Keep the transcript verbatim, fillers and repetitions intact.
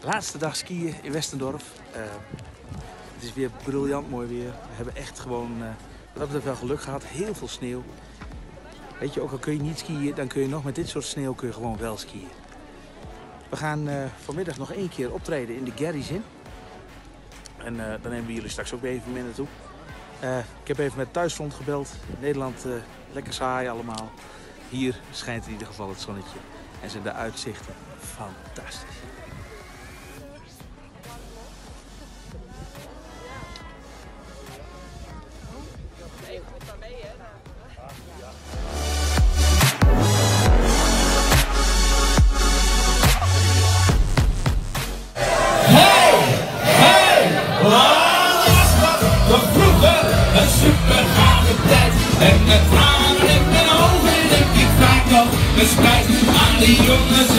Laatste dag skiën in Westendorf. Uh, het is weer briljant mooi weer. We hebben echt gewoon, uh, wat dat betreft wel geluk gehad. Heel veel sneeuw. Weet je, ook al kun je niet skiën, dan kun je nog met dit soort sneeuw kun je gewoon wel skiën. We gaan uh, vanmiddag nog één keer optreden in de Gerry's Inn. En uh, dan nemen we jullie straks ook weer even mee naartoe. Uh, ik heb even met Thuisfront gebeld. Nederland uh, lekker saai allemaal. Hier schijnt in ieder geval het zonnetje. En zijn de uitzichten fantastisch. Een super gave tijd. En met tranen in mijn ogen denk ik vaak nog een spijt aan die jongens